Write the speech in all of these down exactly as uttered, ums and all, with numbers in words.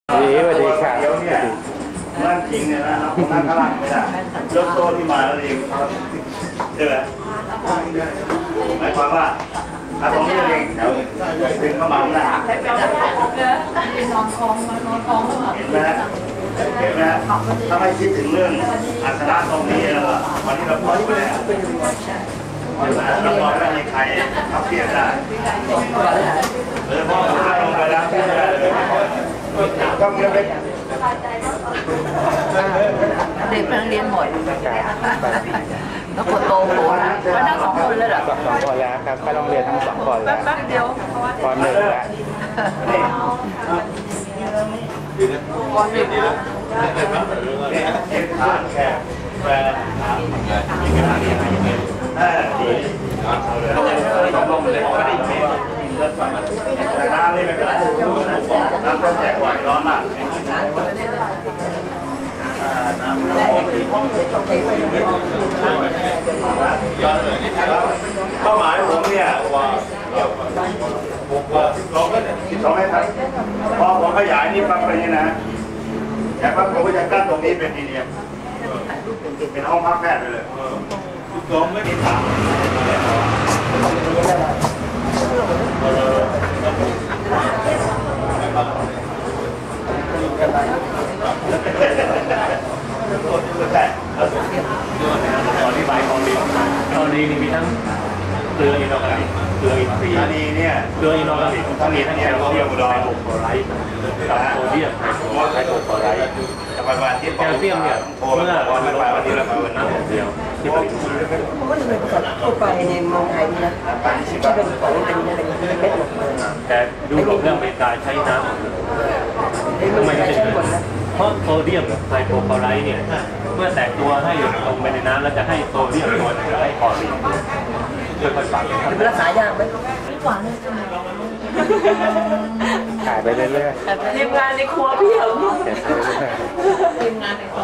ดีสวัสดีครับเดี๋ยวเนี่ยนั่งจริงเนี่ยนะนั่งข้างล่างไม่ได้ยกโต๊ะที่มาแล้วเองใช่ไหมหมายความว่าถ้าตรงนี้เองแถวดึงเข้ามาหน้านอนท้องนอนท้องเห็นไหมเห็นไหมถ้าไม่คิดถึงเรื่องอาสนะตรงนี้แล้ววันนี้เราพอที่แล้วเราบอกว่ามีใครทับเทียบได้เออพอเราลงไปแล้วก็เงียบไปเด็กเพิ่งเรียนหมดแล้วคนโตโหนะแล้วนั่งสองคนเลยเหรอสองคนแล้วครับก็ต้องเรียนทั้งสองคนแล้วแป๊บเดียวตอนหนึ่งแล้วตอนหนึ่งแล้วเห็นทานแค่แฟนมีกระดาษนี้ให้ยังไงเออดีต้องลงเลยไม่ได้ยินแต่น้ำนี่ไม่เป็นไรน้ำต้องแจกไหวร้อนมากเป้าหมายผมเนี่ยว่าเราก็สิบสองให้ทันพอผมขยายนี่ปั๊บไปนี่นะแต่ปั๊บผมก็จะกั้นตรงนี้เป็นดีเนียมเป็นห้องพักแพทย์ไปเลยสิบสองไม่มีถามตอนนี้ใบของดีตอนนี้มีทั้งเกลืออินทรีย์เกลืออินทรีย์นี้เนี่ยเกลืออินทรีย์ทั้งนี้ทั้งแคลเซียมไฮโปคลอไรด์กับโซเดียมไฮโปคลอไรด์จะไปวันที่แคลเซียมเนี่ยเมื่อวันไปวันที่เราไปวันนั้นเดียวที่ผลิตผมว่าเป็นภาษาทั่วไปในเมืองไทยนะที่เป็นของเป็นเป็นเม็ดหมดเลยแต่ดูหลบเรื่องอเมริกาใช้น้ำทำไมถึงเป็นเพราะโซเดียมกับไฮโปคลอไรด์เนี่ยเมื่อแตกตัวให้ลงไปในน้ำแล้วจะให้โซเดียมตัวนึงให้คลอรีนค่อยๆฝังเป็นรักษายากไหมไม่หวานเลยขายไปเรื่อยๆทีมงานในครัวพี่เหรอทีมงานในครัว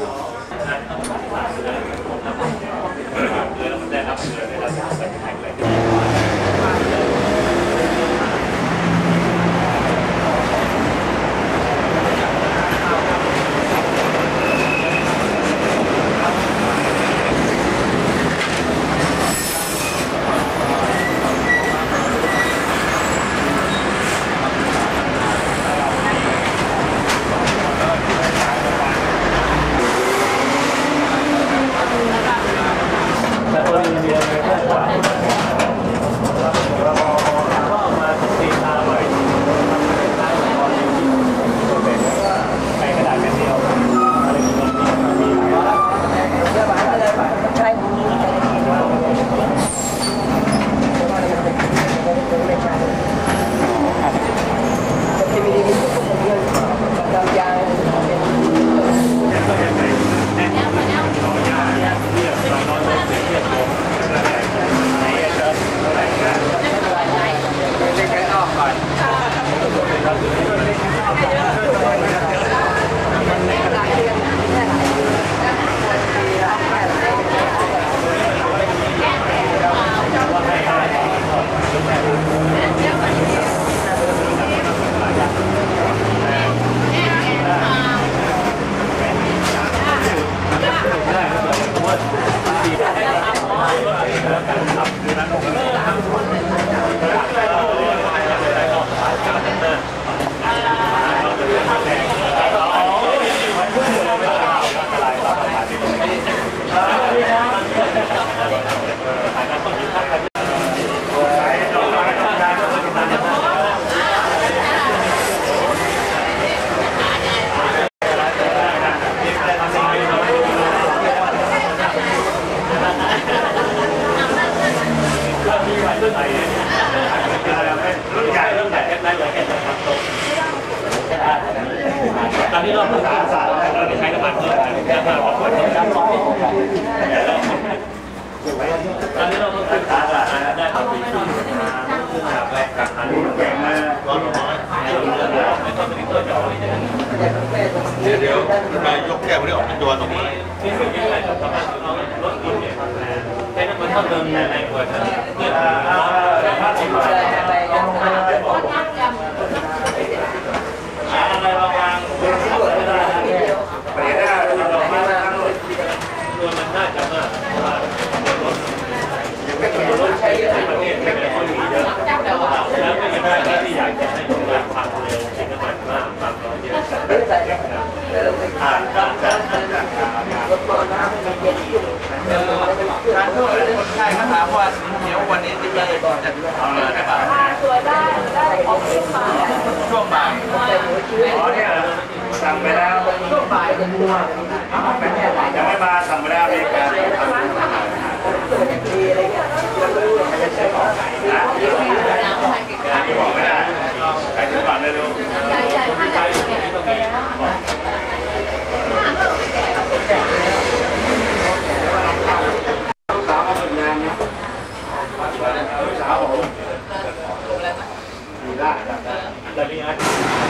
ตอนนี้เราศึกษาศาสตร์เราใช้น้ำมันเพิ่มน้ำมันของคนตอนนี้เราต้องศึกษาศาสตร์ได้ตอนปีที่อันนี้แก่มาตอนน้อยไม่ต้องเป็นตัวจ่อเดี๋ยวเดี๋ยวมายกแก้วนี้ออกเป็นตัวตรงนี้ที่สุดที่ไหนจะทำให้เราลดกินเนี่ยใช้น้ำมันต้องเติมในขวดนะเพื่อถ้าสิบบาทอะไรบางอย่างอ่าการการการการการทั่วไปคนไข้เขาถามว่าเดี๋ยววันนี้จะจะเอาเลยหรือเปล่าช่วงบ่ายอ๋อเนี่ยสั่งไปแล้วช่วงบ่ายยังไม่มาสั่งไปแล้วมีการทำบอกไม่ได้ใครถึงก่อนได้รู้สาวคนงานเนี่ยสาวผมดีละแล้วนี่อ่ะ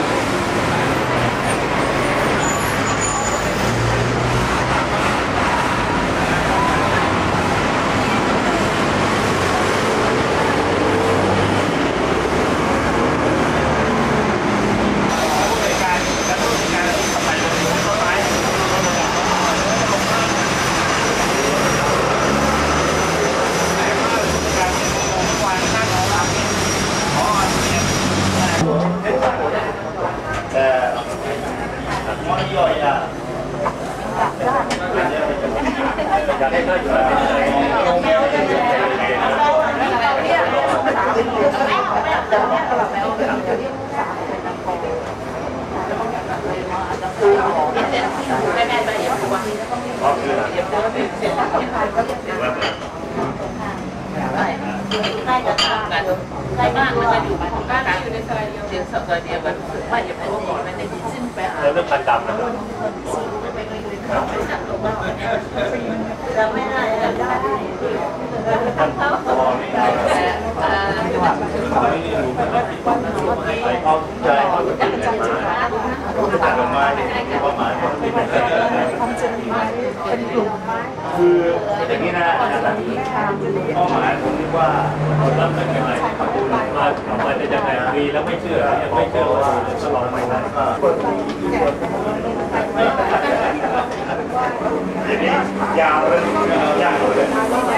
ใกล้บ้านมันจะอยู่บ้านอยู่ในซอยเดียวเดียวซอยเดียวมันรู้สึกว่าอย่างนั้นมันจะยิ่งขึ้นไปหาเรื่องพันดำนะครับเราไม่ได้เราได้เขาเอาใจจัดลงมาเนี่ยความหมายคืออย่างนี้นะเป้าหมายผมคิดว่าคนรับเงินยังไงมามาจะยังไงฟรีแล้วไม่เชื่อยังไม่เชื่อว่าจะลองใหม่ได้ก็อย่างนี้ยาวเลยยาวเลย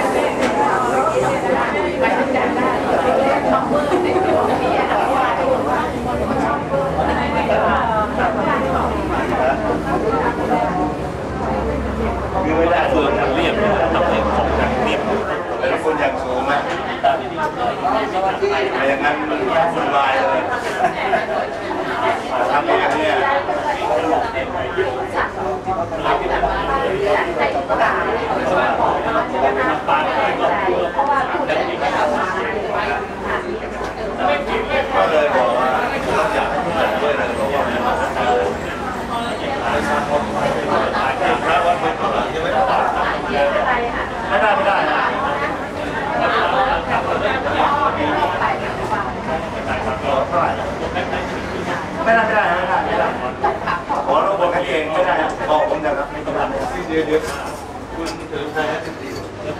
คือไม่ได้ส่วนทางเรียบทำให้ของทางเรียบเป็นคนอย่างสูงนะไม่อย่างนั้นมันวุ่นวายเลยทำเองเนี่ยก็เลยบอกว่าต้องอยากด้วยนะเพราะว่าไม่ได้ไม่ได้นะไม่ได้ไม่ได้ไม่ได้ไม่ได้ขอเราบอกกันเองไม่ได้บอกผมนะครับไม่ต้องทำเดี๋ยวเดี๋ยวคุณถือใช้สิบสี่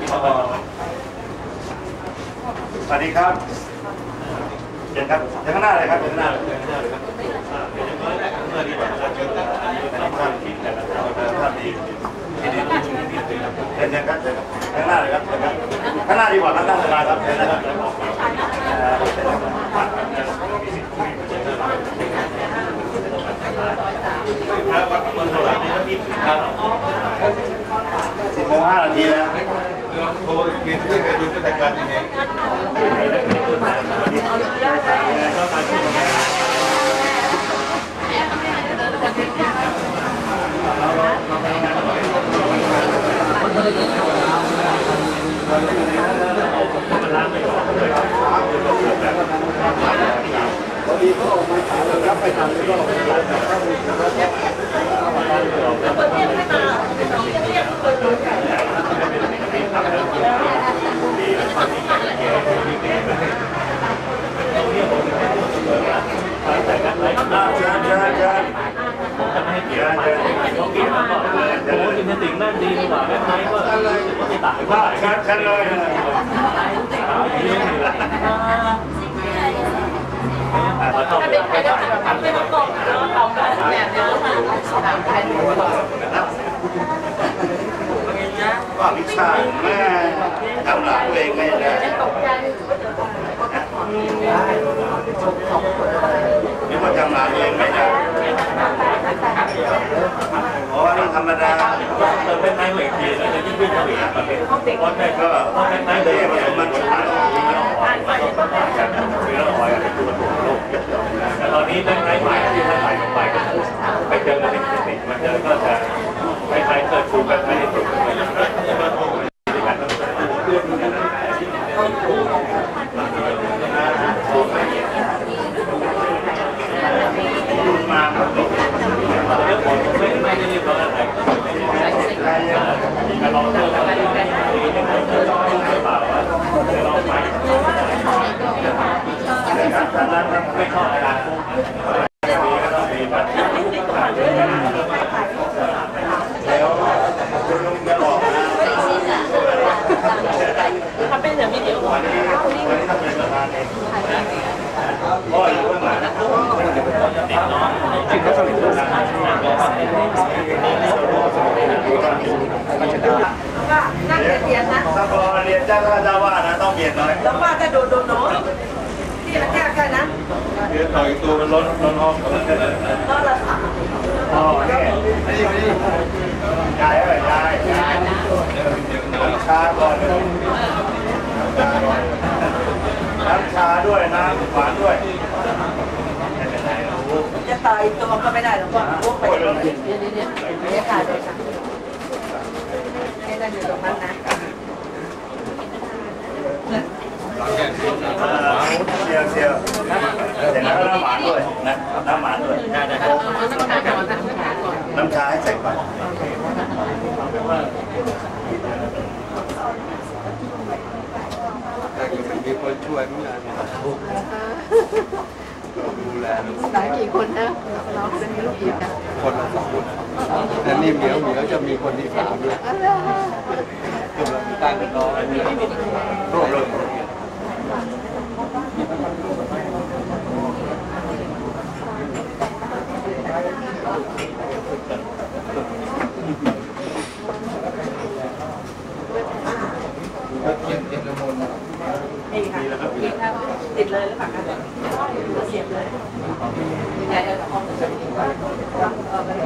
สวัสดีครับเชิญครับเชิญข้างหน้าเลยครับเชิญข้างหน้าเลยเชิญข้างหน้าเลยครับเป็นอย่างน้อยแรกข้างหน้าดีกว่าการจุดอันนี้เป็นภาพที่แต่ละภาพดีที่ดีที่ดีที่ดีเชิญเชิญครับเชิญข้างหน้าเลยครับเชิญครับข้างหน้าดีกว่าข้างหน้าสบายครับเชิญนะครับแล้ววัดเมืองเท่าไหร่นี่ที่ครับสิบโมงห้านาทีแล้วโทรเรียนที่การดูกิจการยังไงพอดีก็ออกมารับไปทำแล้วก็โอ้จินติงนั่นดีกว่าแม่ไม้ว่าอะไรว่าไม่ต่างว่าชัดชัดเลยถ้าเป็นใครก็ทำให้ประกอบแล้วเราเนี่ยเดี๋ยวทำใครดูว่าวิชาแม่ทำหลักเองไม่ได้นี่ว่าทำหลักเองไม่ได้ธรรมดาเติมเป็นไม้เหล็กทีแล้วจะยิ่งวิ่งเข้าไปอีกประเภทเพราะแม่ก็เพราะแม่ไม้เลยผสมมันผ่านมีน้ำหอยมันก็ผ่านกันมีน้ำหอยอะไรตัวตัวโลกแต่ตอนนี้ไม้ใหม่ที่มันใส่ลงไปก็ไปเจอมันเป็นติดมันเจอก็จะคล้ายๆเกิดฟูกันไม่ได้ติดมาเรื่องของไม่ไม่ได้เรียบร้อยอะไรการลองเติมอะไรเปล่าว่าจะลองใหม่ไม่ชอบอะไรมีก็ต้องมีบัตรแล้วคุณลุงจะบอกนะ他变成没有。 วันนี้วันนี้ทำเป็นประธานเองพ่ออยู่ข้างหลังติดน้องจริงก็สนิทกันนะว่านั่งเรียนนะถ้าพอเรียนเจ้าก็เจ้าว่านะต้องเปลี่ยนหน่อยแล้วว่าจะโดนโดนน้อยที่มันแก้กันนะเรียนต่อยตัวมันล้นล้นห้องก็ละสามอ๋อนี่ยายเอ้ยยายยายน้ำชาก่อนน้ำชาด้วยน้ำหวานด้วยจะตายตัวก็ไม่ได้หรอกว่าพวกไปเลยเนี่ยค่ะเลยค่ะให้ได้อยู่ตรงนั้นนะเชียวเชียวเดี๋ยวน้ำหวานด้วยนะน้ำหวานด้วยน้ำชาให้ใส่ก่อนมีคนช่วยมั้ยดูแลหลายกี่คนนะน้องจะมีลูกอีกนะคนละสองคนแต่นี่เหมียวเหมียวจะมีคนที่สามด้วยกำลังตั้งรอรวบรวมนี่ค่ะติดเลยหรือเปล่าคะเสียบเลยใหญ่เอาของเสียบเอาไป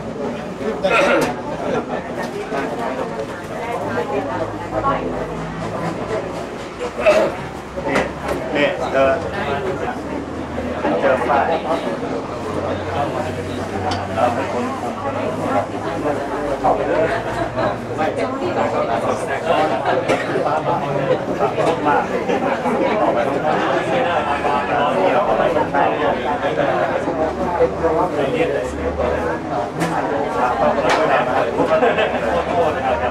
นี่เจอเจอป้ายเราเป็นคนคุมไม่มากต่อไปต้องไม่ได้เราก็ไม่ต้องไปเรียนเรียนเลยต้องไปได้มาทุกคนโทษนะครับ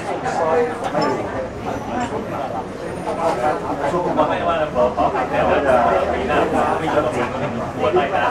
ช่วงมาให้ว่าเราขอแต่ว่าจะปีหน้าไม่ยอมจริงหัวไหล่นะ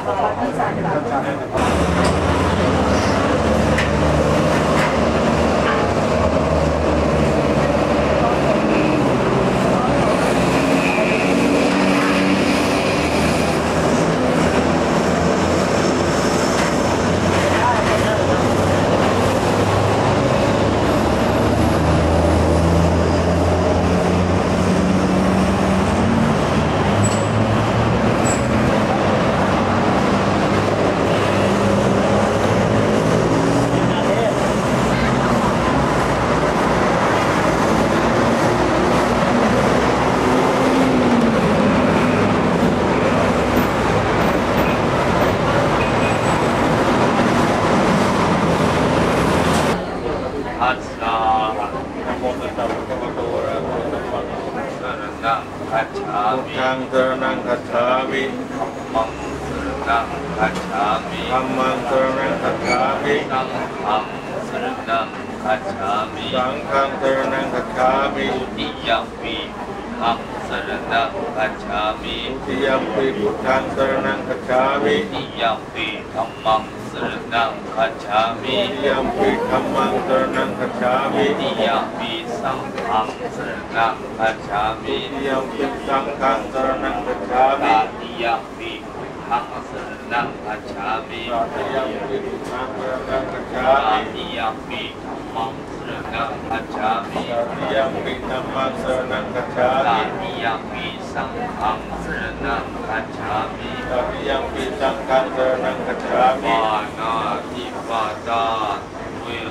ทางสรนังคัจฉามิมังสรนังคัจฉามิธรรมังสรนังคัจฉามิสังฆังสรนังคัจฉามิสังฆังสรนังคัจฉามิติยัมปิธัมสรนังคัจฉามิติยัมปิพุทธังสรนังคัจฉามิติยัมปิธัมมังสรนังคัจฉามิติยัมปิธัมมังสรนังคัจฉามิติยัมปิสังฆังสรนังคัจฉามิติยัมปิสังฆังสรนังคัจฉามิติยัมปิธัมมังสรนังคัจฉามิติยัมปิธัมมังสรนังคัจฉามิติยัมปิธัมมังสรนังคัจฉามิติยัมปิธัมมังสรนังคัจฉามิติยัมปิสังฆังสรนังคัจฉามิติยัมปิสังฆังสรนังคัจฉามิปานาติปาตาเว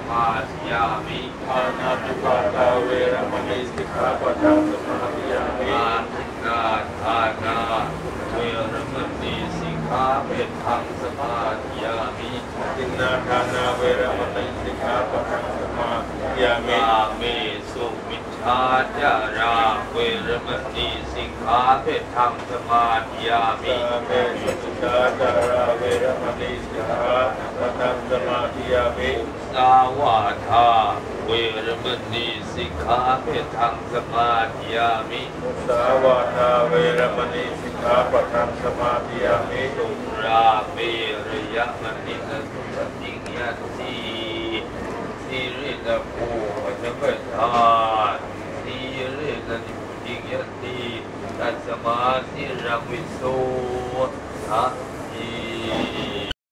มาธิยามิอานาติปาตาเวรมณีสิกขาปะทังสมาธิยามิอาทินาทานาเวรมณีสิกขาเปทังสมาธิยามิทินาทานาเวรมณีสิกขาปะทังสมาธิยามิอาเมสุมิชฌาจาราเวรมณีสิกขาเปทังสมาธิยามิอาเมสุมิชฌาจาราเวรมณีสิกขาปะทังสมาธิยามิสาวาทาเวรมณีสิกขาเปทังสมาธิยามิสาวาทาเวรมณีสิกขาปะทังสมาธิยามิตุราเมรยมณีนสุปฏิยัตติสิริตภูชเปทานสิริตนิพุติยัตติตัสมาสิรังวิโสทะที